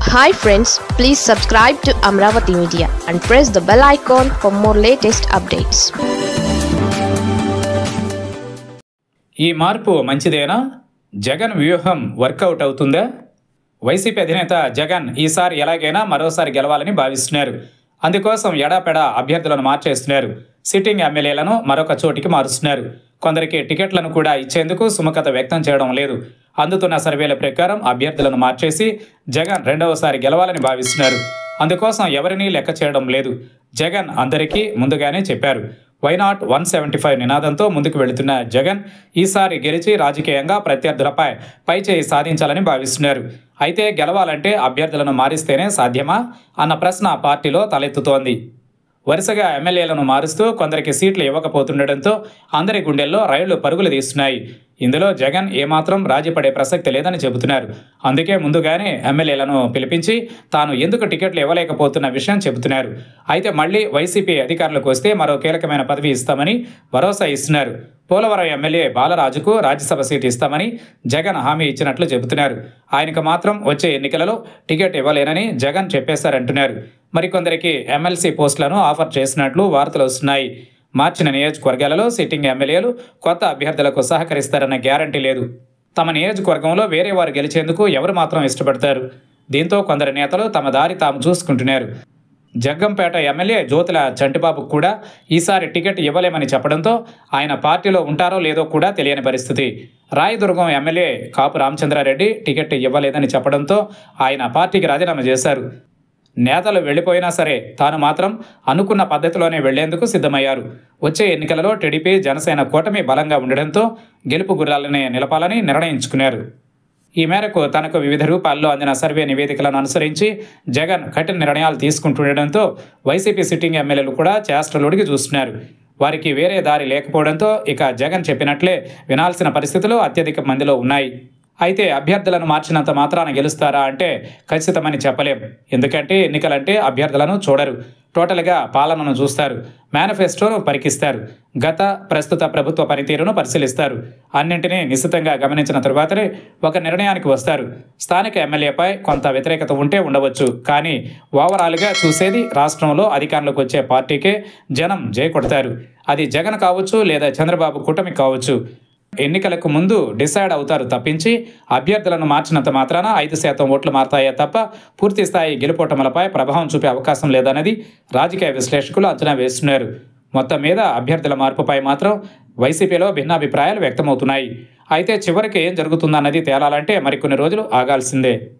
Hi friends, please subscribe to Amravati Media and press the bell icon for more latest updates. ఈ మార్పు మంచిదేనా? జగన్ వ్యూహం work out అవుతుందా? YCP అధినేత జగన్ ఈసారి ఎలాగైనా మరోసారి గెలవాలని భావిస్తున్నారు. అందుకోసం ఎడాపెడా అభ్యర్థులను మార్చేస్తున్నారు. సిట్టింగ్ ఎమ్మెల్యేలను మరొక చోటికి మారుస్తున్నారు. కొందరికి టికెట్లను కూడా ఇచ్చేందుకు సుముఖత వ్యక్తం చేయడం లేదు. అందుతున్న సర్వేల ప్రకారం అభ్యర్థులను మార్చేసి జగన్ రెండవసారి గెలవాలని భావిస్తున్నారు. అందుకోసం ఎవరినీ లెక్క చేయడం లేదు. జగన్ అందరికీ ముందుగానే చెప్పారు. వైనాట్ 175 నినాదంతో ముందుకు వెళుతున్న జగన్ ఈసారి గెలిచి రాజకీయంగా ప్రత్యర్థులపై పైచేయి సాధించాలని భావిస్తున్నారు. అయితే గెలవాలంటే అభ్యర్థులను మారిస్తేనే సాధ్యమా అన్న ప్రశ్న పార్టీలో తలెత్తుతోంది. వరుసగా ఎమ్మెల్యేలను మారుస్తూ కొందరికి సీట్లు ఇవ్వకపోతుండటంతో అందరి గుండెల్లో రైళ్లు పరుగులు తీస్తున్నాయి. ఇందులో జగన్ ఏమాత్రం రాజీపడే ప్రసక్తి లేదని చెబుతున్నారు. అందుకే ముందుగానే ఎమ్మెల్యేలను పిలిపించి తాను ఎందుకు టికెట్లు ఇవ్వలేకపోతున్న విషయం చెబుతున్నారు. అయితే మళ్లీ వైసీపీ అధికారులకు వస్తే మరో కీలకమైన పదవి ఇస్తామని భరోసా ఇస్తున్నారు. పోలవరం ఎమ్మెల్యే బాలరాజుకు రాజ్యసభ సీటు ఇస్తామని జగన్ హామీ ఇచ్చినట్లు చెబుతున్నారు. ఆయనకు మాత్రం వచ్చే ఎన్నికలలో టికెట్ ఇవ్వలేనని జగన్ చెప్పేశారంటున్నారు. మరికొందరికి ఎమ్మెల్సీ పోస్టులను ఆఫర్ చేసినట్లు వార్తలు వస్తున్నాయి. మార్చిన నియోజకవర్గాలలో సిట్టింగ్ ఎమ్మెల్యేలు కొత్త అభ్యర్థులకు సహకరిస్తారన్న గ్యారంటీ లేదు. తమ నియోజకవర్గంలో వేరే వారు గెలిచేందుకు ఎవరు మాత్రం ఇష్టపడతారు? దీంతో కొందరు నేతలు తమ దారి తాము చూసుకుంటున్నారు. జగ్గంపేట ఎమ్మెల్యే జ్యోతుల చంటిబాబుకు కూడా ఈసారి టికెట్ ఇవ్వలేమని చెప్పడంతో ఆయన పార్టీలో ఉంటారో లేదో కూడా తెలియని పరిస్థితి. రాయదుర్గం ఎమ్మెల్యే కాపు రామచంద్రారెడ్డి టికెట్ ఇవ్వలేదని చెప్పడంతో ఆయన పార్టీకి రాజీనామా చేశారు. నేతలు వెళ్లిపోయినా సరే తాను మాత్రం అనుకున్న పద్ధతిలోనే వెళ్లేందుకు సిద్ధమయ్యారు. వచ్చే ఎన్నికలలో టీడీపీ జనసేన కూటమి బలంగా ఉండడంతో గెలుపు గుర్రాలనే నిలపాలని నిర్ణయించుకున్నారు. ఈ మేరకు తనకు వివిధ రూపాల్లో అందిన సర్వే నివేదికలను అనుసరించి జగన్ కఠిన నిర్ణయాలు తీసుకుంటుండటంతో వైసీపీ సిట్టింగ్ ఎమ్మెల్యేలు కూడా చేష్టలుడికి చూస్తున్నారు. వారికి వేరే దారి లేకపోవడంతో ఇక జగన్ చెప్పినట్లే వినాల్సిన పరిస్థితులు అత్యధిక మందిలో ఉన్నాయి. అయితే అభ్యర్థులను మార్చినంత మాత్రాన గెలుస్తారా అంటే ఖచ్చితమని చెప్పలేం. ఎందుకంటే ఎన్నికలంటే అభ్యర్థులను చూడరు, టోటల్గా పాలనను చూస్తారు, మేనిఫెస్టోను పరికిస్తారు, గత ప్రస్తుత ప్రభుత్వ పనితీరును పరిశీలిస్తారు. అన్నింటినీ నిశితంగా గమనించిన తరువాతనే ఒక నిర్ణయానికి వస్తారు. స్థానిక ఎమ్మెల్యేపై కొంత వ్యతిరేకత ఉంటే ఉండవచ్చు, కానీ ఓవరాల్గా చూసేది రాష్ట్రంలో అధికారంలోకి వచ్చే పార్టీకే జనం జై కొడతారు. అది జగన్ కావచ్చు లేదా చంద్రబాబు కూటమి కావచ్చు. ఎన్నికలకు ముందు డిసైడ్ అవుతారు తప్పించి అభ్యర్థులను మార్చినంత మాత్రాన 5% ఓట్లు మారతాయే తప్ప పూర్తి స్థాయి గెలుపోటములపై ప్రభావం చూపే అవకాశం లేదన్నది రాజకీయ విశ్లేషకులు అంచనా వేస్తున్నారు. మొత్తం మీద అభ్యర్థుల మార్పుపై మాత్రం వైసీపీలో భిన్నాభిప్రాయాలు వ్యక్తమవుతున్నాయి. అయితే చివరికి ఏం జరుగుతుందన్నది తేలాలంటే మరికొన్ని రోజులు ఆగాల్సిందే.